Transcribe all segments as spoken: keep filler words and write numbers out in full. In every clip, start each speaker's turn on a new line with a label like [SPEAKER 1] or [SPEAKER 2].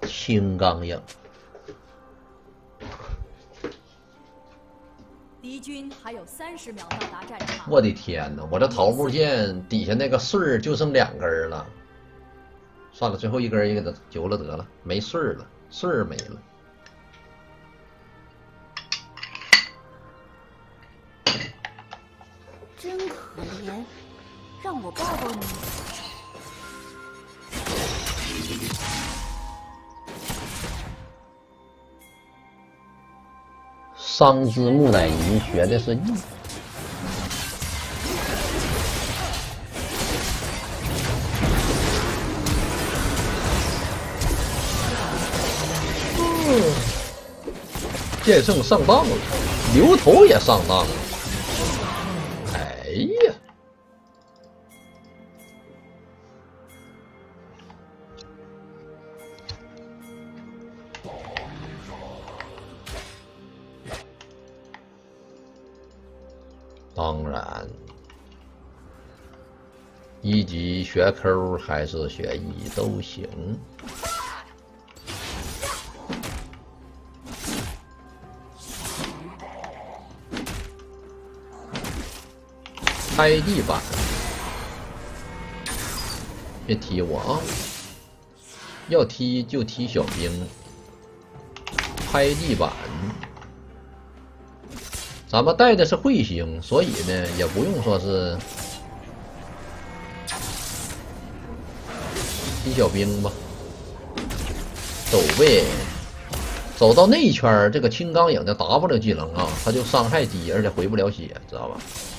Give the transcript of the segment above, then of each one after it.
[SPEAKER 1] 青钢影。
[SPEAKER 2] 敌军还有三十秒到达战场。
[SPEAKER 1] 我的天哪！我这桃木剑底下那个穗儿就剩两根了。算了，最后一根也给它揪了得了，没穗儿了，穗儿没了。
[SPEAKER 3] 真可怜，让我抱抱你。
[SPEAKER 1] 桑枝木乃伊学的是义。嗯，剑圣上当了，牛头也上当了。哎呀！当然，一级学抠还是学一都行。拍地板，别踢我啊！要踢就踢小兵。拍地板。咱们带的是彗星，所以呢也不用说是踢小兵吧，走呗，走到那一圈，这个青钢影的 W 技能啊，它就伤害低，而且回不了血，知道吧？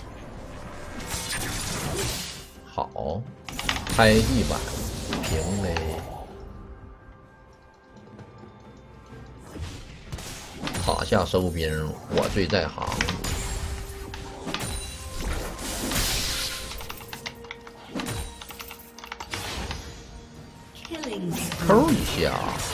[SPEAKER 1] 好，拍地板，平嘞。塔下收兵，我最在行。抠一下，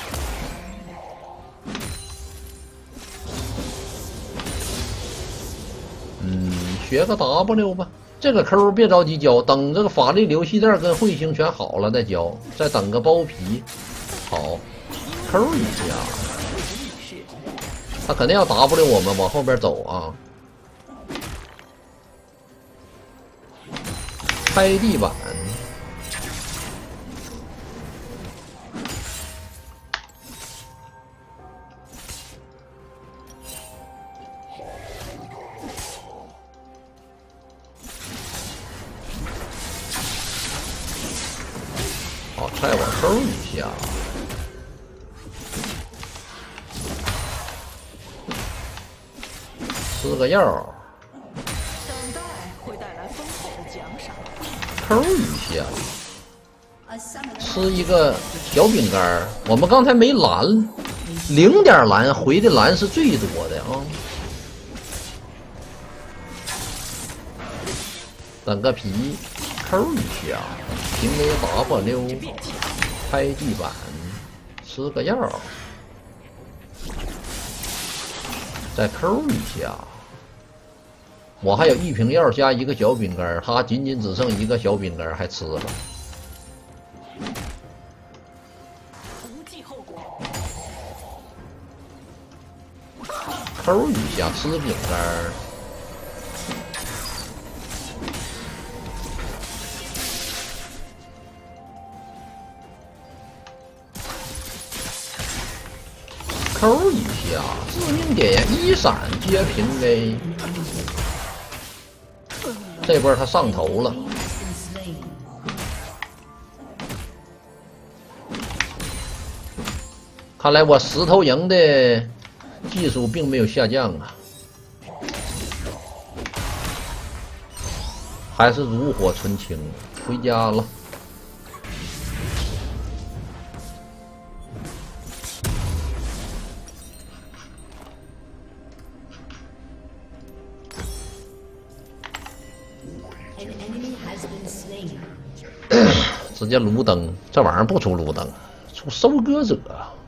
[SPEAKER 1] 嗯，学个 W 吧。这个抠别着急交，等这个法力流系带跟彗星全好了再交，再等个包皮。好，抠一下。他肯定要 W 我们往后边走啊！拍地板，好，再往收一下。吃个药，
[SPEAKER 4] 等待会带来丰厚的奖赏。
[SPEAKER 1] 抠一下，吃一个小饼干。我们刚才没蓝，零点蓝回的蓝是最多的啊。等个皮，抠一下，平 A W， 拍地板，吃个药，再抠一下。我还有一瓶药加一个小饼干，他仅仅只剩一个小饼干，还吃了。
[SPEAKER 4] 不计后果。
[SPEAKER 1] 抠一下，吃饼干。抠一下，致命点一闪接平 A。这波他上头了，看来我石头营的技术并没有下降啊，还是炉火纯青。回家了。直接炉灯，这玩意儿不出炉灯，出收割者。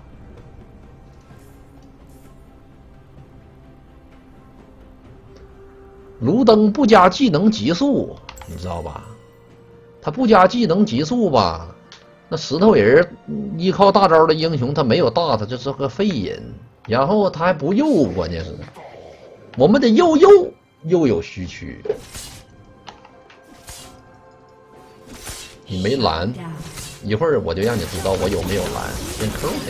[SPEAKER 1] 炉灯不加技能级数，你知道吧？它不加技能级数吧， 那石头人依靠大招的英雄，他没有大，他就是个废人。然后他还不右，关键是我们得右右又有虚区。你没蓝，一会儿我就让你知道我有没有蓝。先扣他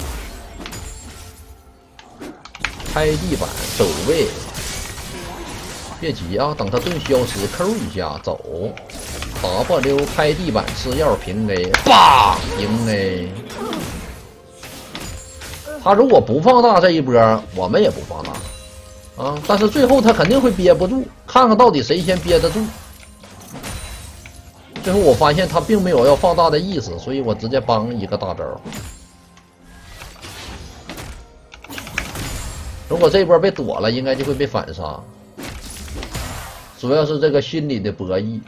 [SPEAKER 1] 一下，开地板走位，别急啊，等他盾消失，扣一下走。W 开地板吃药平 A， 棒赢 A。他如果不放大这一波，我们也不放大啊。但是最后他肯定会憋不住，看看到底谁先憋得住。最后我发现他并没有要放大的意思，所以我直接帮一个大招。如果这波被躲了，应该就会被反杀。主要是这个心理的博弈。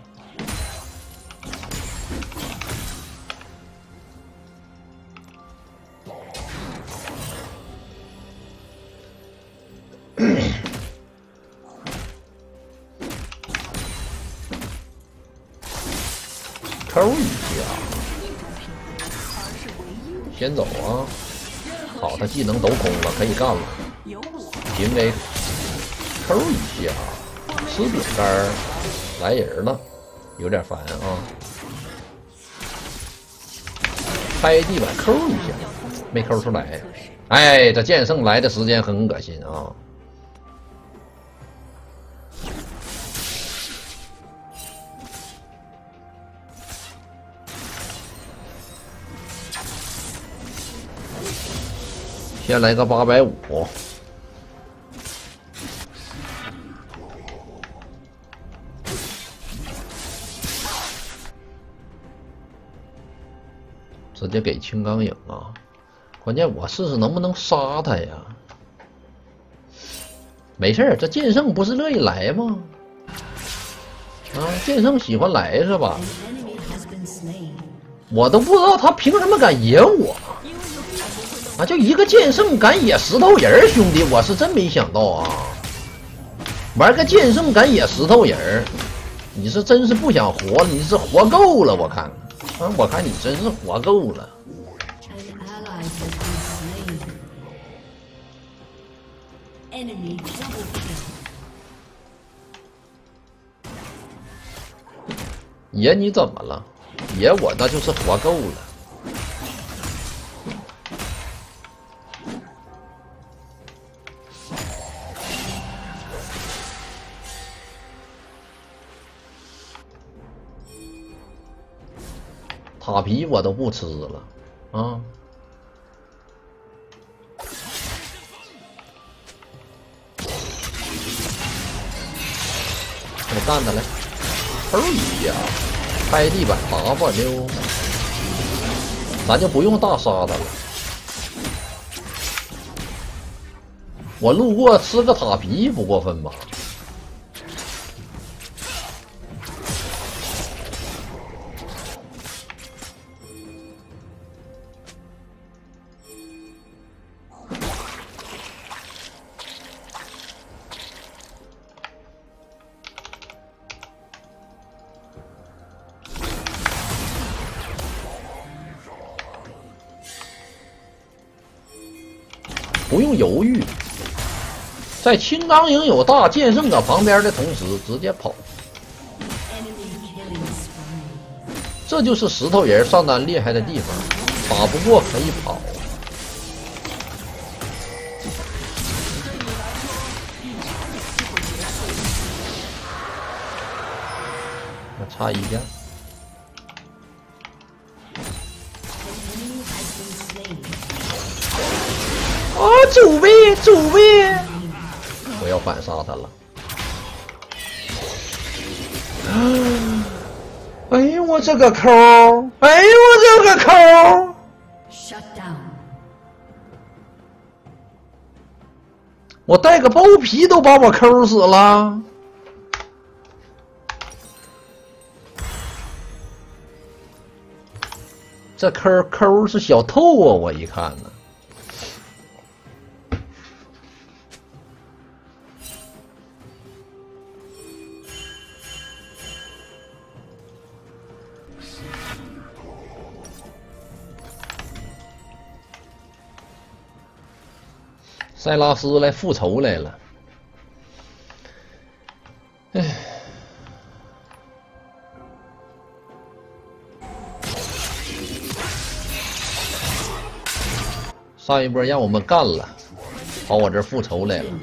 [SPEAKER 1] 扣一下，先走啊！好，他技能都空了，可以干了。平 A， 扣一下，吃饼干来人了，有点烦啊！拍地板扣一下，没扣出来。哎，这剑圣来的时间很恶心啊！先来个八百五，直接给青钢影啊！关键我试试能不能杀他呀？没事儿，这剑圣不是乐意来吗？啊，剑圣喜欢来是吧？我都不知道他凭什么敢野我。啊，就一个剑圣敢野石头人，兄弟，我是真没想到啊！玩个剑圣敢野石头人，你是真是不想活了，你是活够了，我看，啊，我看你真是活够了。爷你怎么了？爷我那就是活够了。塔皮我都不吃了啊！我干他来，抽一下，开地板 W， 咱就不用大杀他了。我路过吃个塔皮不过分吧？不用犹豫，在青钢影有大剑圣搁旁边的同时，直接跑。这就是石头人上单厉害的地方，打不过可以跑。我差一下。啊，走位，走位！我要反杀他了。哎呦我这个抠！哎呦我这个抠！
[SPEAKER 3] Shut down。
[SPEAKER 1] 我带个包皮都把我抠死了。这抠抠是小透啊！我一看呢。 塞拉斯来复仇来了。唉。 上一波让我们干了，跑我这儿复仇来了。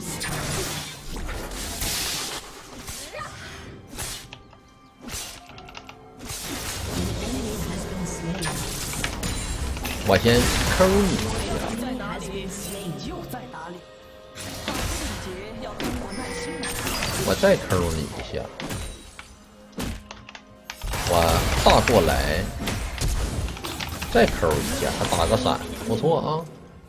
[SPEAKER 1] 我先抠你一下。
[SPEAKER 4] 在哪里？就在哪里。细节要通过耐心来。
[SPEAKER 1] 我再抠你一下。我大过来，再抠一下，还打个闪，不错啊。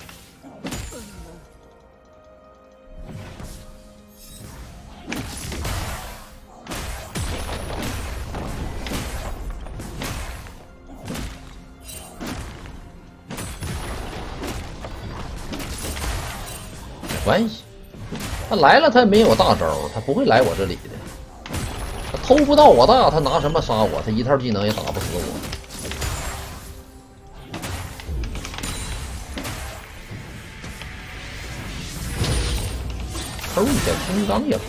[SPEAKER 1] 没关系，他来了，他没有大招，他不会来我这里的。他偷不到我大，他拿什么杀我？他一套技能也打不死我。抠一下金刚影，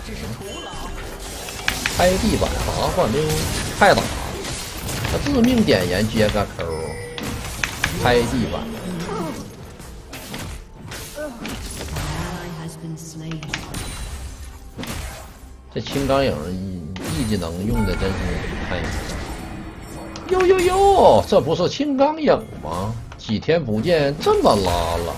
[SPEAKER 1] 开地板滑换溜，快打！他致命点燃接个抠，开地板。 这青钢影 E 技能用的真是太……呦呦呦，这不是青钢影吗？几天不见，这么拉了。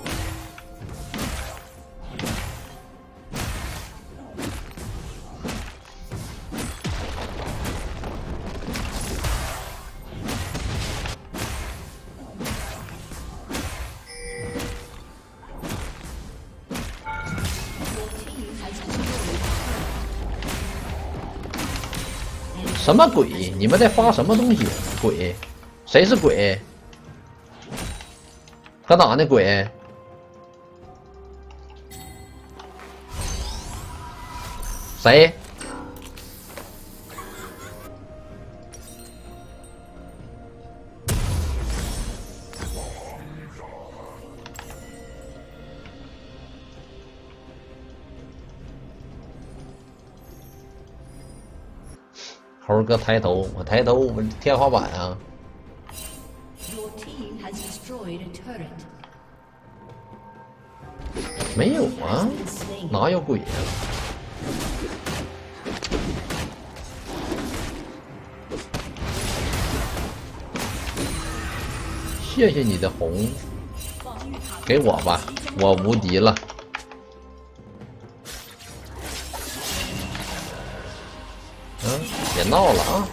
[SPEAKER 1] 什么鬼？你们在发什么东西？鬼？谁是鬼？搁哪呢？鬼？谁？猴哥抬头，我抬头，我天花板啊！没有啊，哪有鬼啊？谢谢你的红，给我吧，我无敌了。 嗯，别闹了啊！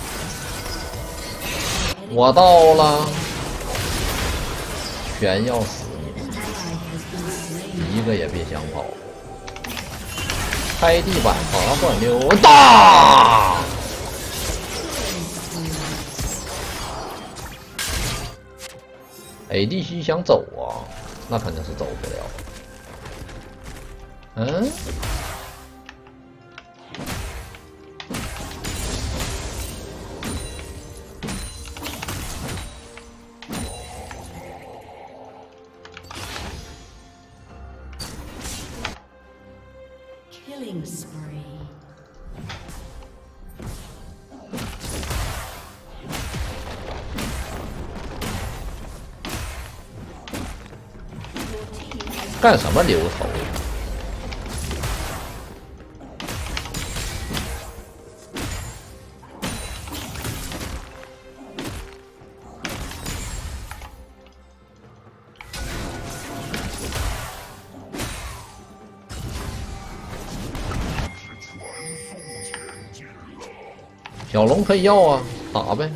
[SPEAKER 1] 我到了，全要死你们，一个也别想跑！开地板滑滑溜达 ！A D C 想走啊，那肯定是走不了。嗯。
[SPEAKER 3] Killing spree.
[SPEAKER 1] 干什么留头？小龙可以要啊，打呗。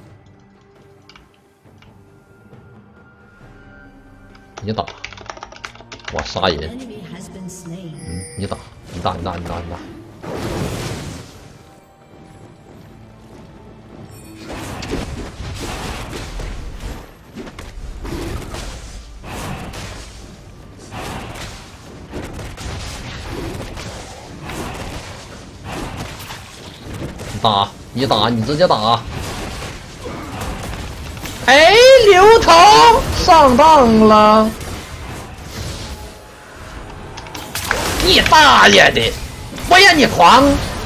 [SPEAKER 1] 你打，我杀人。嗯，你打，你打，你打，你打，你打。打，你打，你直接打。哎，刘头上当了。 你大爷的！我让你狂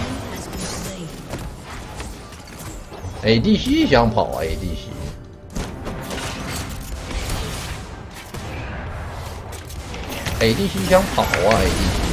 [SPEAKER 1] ！A D C 想跑 A D C，A D C 想跑啊 A D C。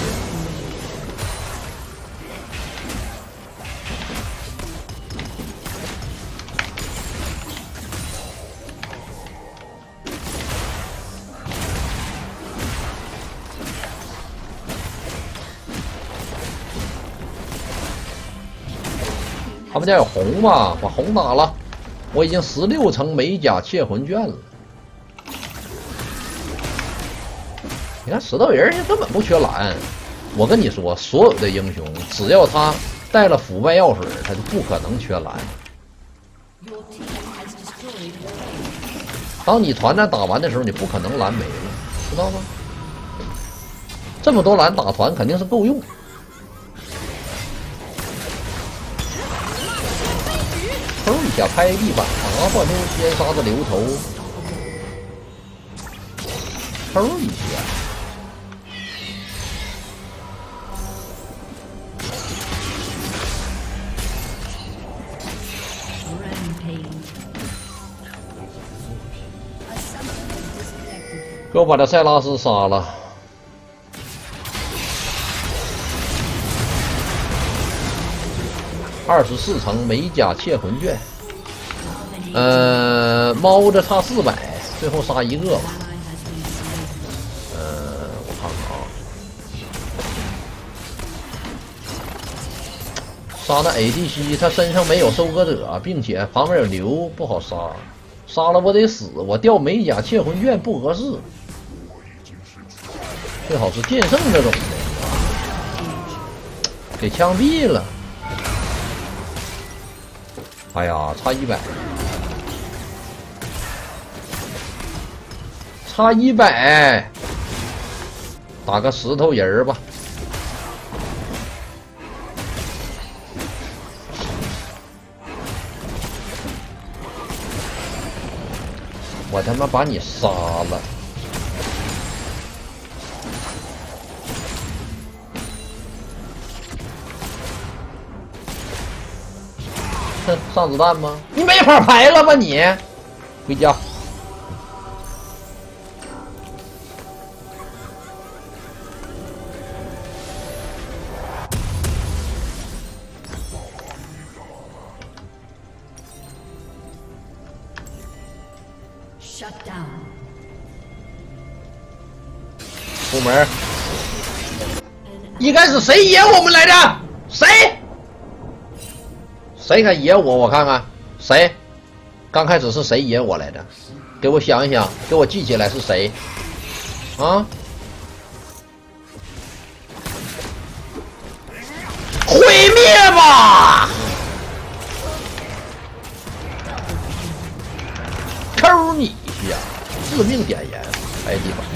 [SPEAKER 1] 他们家有红吧？把红打了，我已经十六层美甲窃魂卷了。你看石头人根本不缺蓝，我跟你说，所有的英雄只要他带了腐败药水，他就不可能缺蓝。当你团战打完的时候，你不可能蓝没了，知道吗？这么多蓝打团肯定是够用。 抽一下拍地板，啊，换出先杀的流头，抽一下，给我把这塞拉斯杀了。 二十四层美甲窃魂卷，呃，猫着差四百，最后杀一个吧。呃，我看看啊，杀的 A D C， 他身上没有收割者，并且旁边有流，不好杀。杀了我得死，我掉美甲窃魂卷不合适，最好是剑圣这种的，给枪毙了。 哎呀，差一百，差一百，打个石头人儿吧。我他妈把你杀了！上子弹吗？你没法排了吧你？回家。
[SPEAKER 3] Shut down。
[SPEAKER 1] 出门。应该是谁野我们来着？谁？ 谁敢野我？我看看，谁？刚开始是谁野我来着？给我想一想，给我记起来是谁？啊！毁灭吧！抠你一下，致命点烟，哎地方。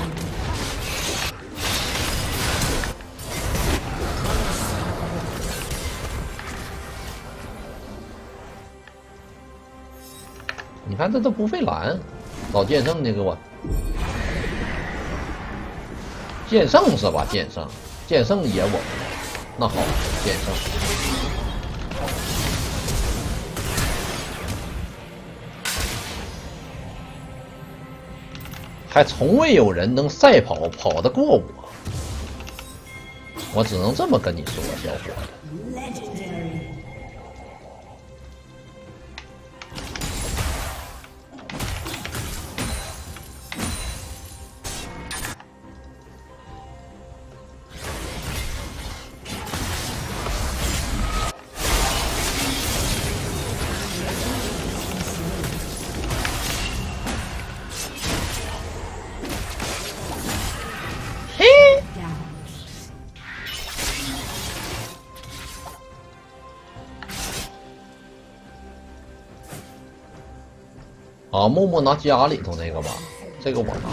[SPEAKER 1] 你看这都不费蓝，老剑圣这个我，剑圣是吧？剑圣，剑圣野我，那好，剑圣。还从未有人能赛跑跑得过我，我只能这么跟你说，小伙子。 啊，默默拿家里头那个吧，这个我拿。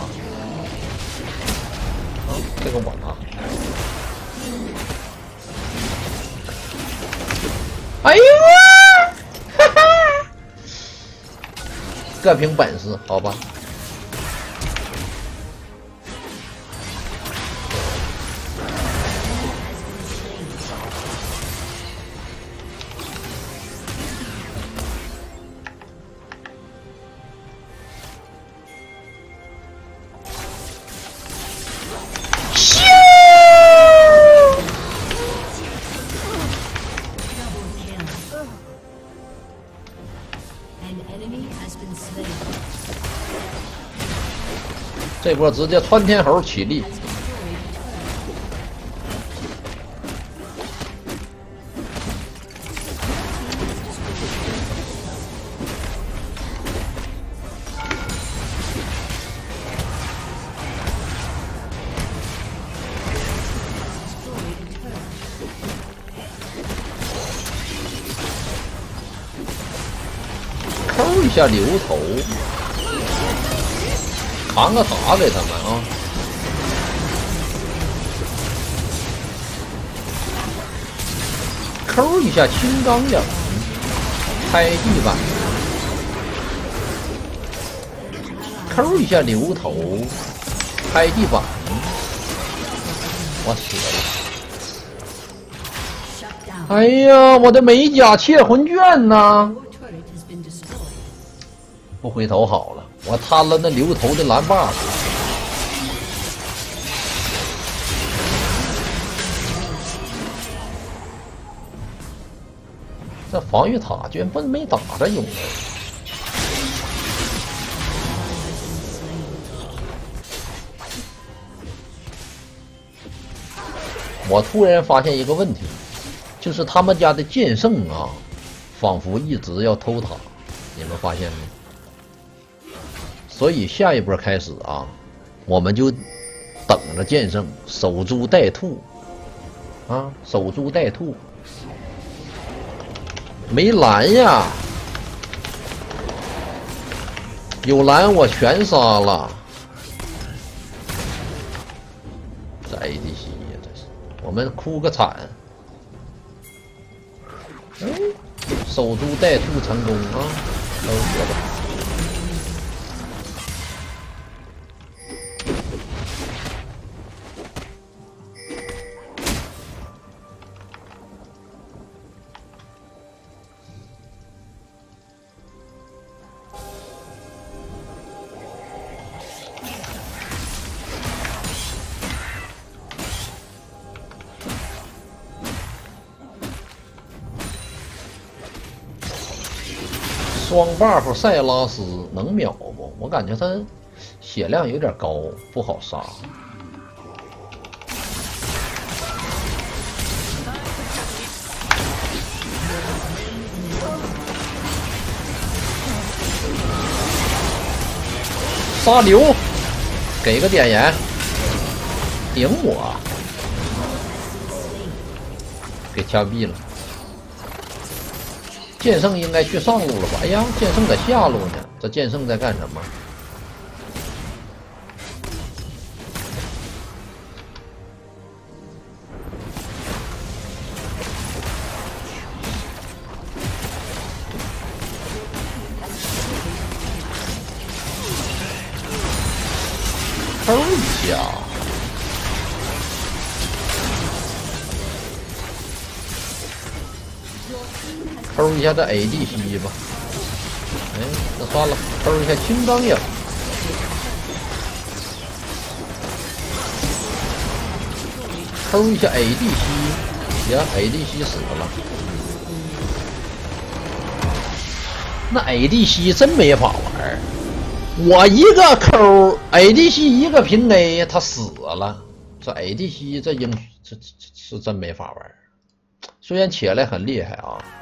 [SPEAKER 1] 啊，这个我拿。哎呦啊！哈哈，各凭本事，好吧。 这波直接窜天猴起立。抠一下流头，扛个塔给他们啊！抠一下青钢影，拍地板，抠一下流头，拍地板，我死了！哎呀，我的美甲窃魂卷呢？不回头好了，我贪了那流头的蓝 buff。这防御塔居然不没打着有人。我突然发现一个问题，就是他们家的剑圣啊，仿佛一直要偷塔，你们发现没？所以下一波开始啊，我们就等着剑圣守株待兔啊，守株待兔。没蓝呀，有蓝我全杀了。这 A D C 呀，这是我们哭个惨。嗯，守株待兔成功啊，都学吧。双 buff 塞拉斯能秒不？我感觉他血量有点高，不好杀。杀流，给个点燃，顶我，给枪毙了。剑圣应该去上路了吧？哎呀，剑圣在下路呢。这剑圣在干什么？抠一下。抠一下这 A D C 吧，哎，那算了，抠一下青钢影，抠一下 A D C， 呀 ，A D C 死了，那 A D C 真没法玩，我一个抠 A D C 一个平 A， 他死了，这 A D C 这英这这是真没法玩，虽然起来很厉害啊。